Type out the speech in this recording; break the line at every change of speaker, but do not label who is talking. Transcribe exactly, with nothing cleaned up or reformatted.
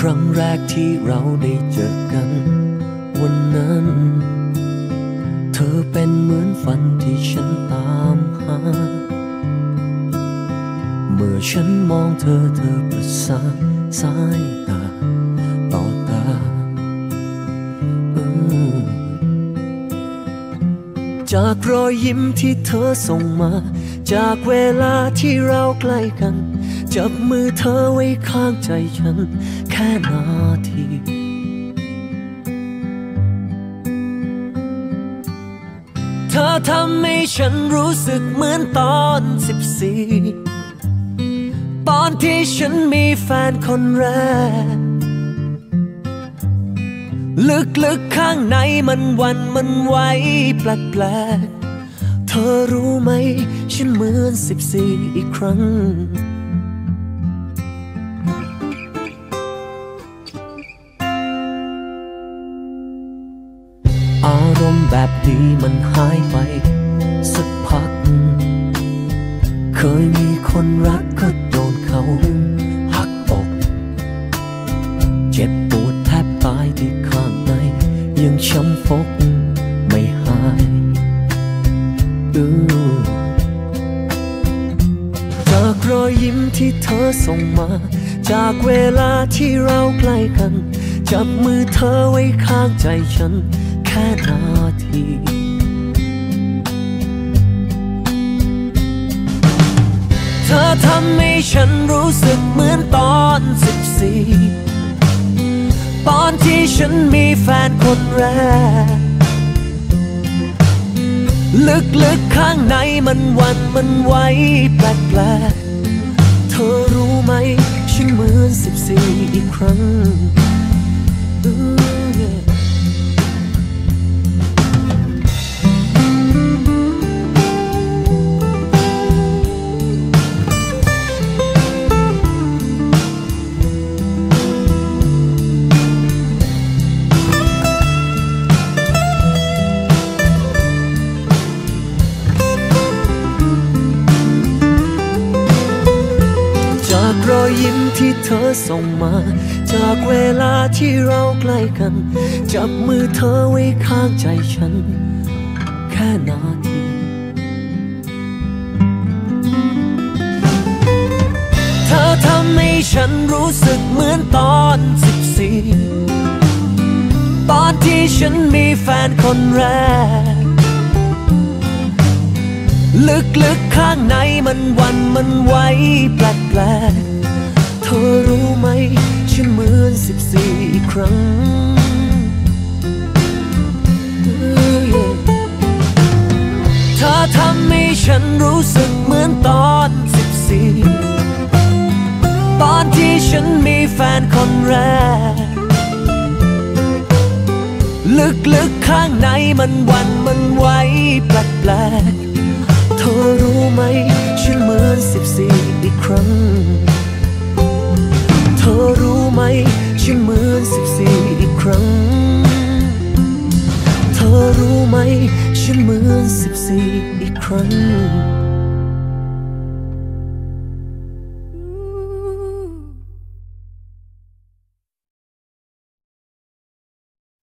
รั้งแรกที่เราได้เจอกันวันนั้นเธอเป็นเหมือนฝันที่ฉันตามหาเมื่อฉันมองเธอเธอประสานสายตาต่อตาจากรอยยิ้มที่เธอส่งมาจากเวลาที่เราใกล้กันจับมือเธอไว้ข้างใจฉันแค่นาทีเธอทำให้ฉันรู้สึกเหมือนตอนสิบสี่ตอนที่ฉันมีแฟนคนแรกลึกๆข้างในมันวันมันไหวแปลกๆเธอรู้ไหมฉันเหมือนสิบสี่อีกครั้งอารมณ์แบบนี้มันหายไปสักพักเคยมีคนรักก็โดนเขาหักอกเจ็บปวดแทบตายที่ข้างในยังช้ำฟกไม่หายจากรอยยิ้มที่เธอส่งมาจากเวลาที่เราใกล้กันจับมือเธอไว้ข้างใจฉันแค่นาทีเธอทำให้ฉันรู้สึกเหมือนตอนสิบสี่ตอนที่ฉันมีแฟนคนแรกลึกๆข้างในมันวันมันไหวแปลกๆเธอรู้ไหมฉันเหมือนสิบสี่อีกครั้งจากรอยยิ้มที่เธอส่งมาจากเวลาที่เราใกล้กันจับมือเธอไว้ข้างใจฉันแค่นาทีเธอทำให้ฉันรู้สึกเหมือนตอนสิบสี่ตอนที่ฉันมีแฟนคนแรกลึกๆข้างในมันวันมันไหวแปลกๆเธอรู้ไหมฉันเหมือนสิบสี่อีกครั้งเธอทำให้ฉันรู้สึกเหมือนตอนสิบสี่ตอนที่ฉันมีแฟนคนแรกลึกๆข้างในมันวันมันไหวแปลกๆเธอรู้ไหมฉันเหมือนสิบสี่อีกครั้งเธอรู้ไหมฉันเหมือนสิบสี่อีกครั้งเธอรู้ไหมฉันเหมือนสิบสี่อีกครั้ง